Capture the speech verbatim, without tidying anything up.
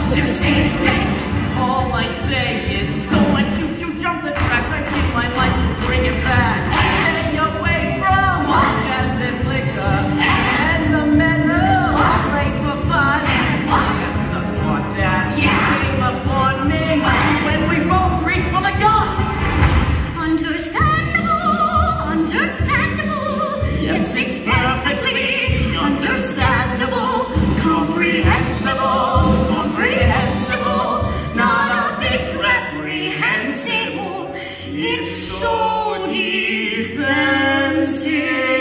You seem great. All I'd say is, don't let you two jump the tracks. I give my life to bring it back. Stay away from gas and liquor and the metal. Play for fun. Guess the thought that came upon me when we both reached for the gun. Understandable, understandable. Yes, it's perfectly understandable. Comprehensible, comprehensible. Not a bit reprehensible. It's so defensive.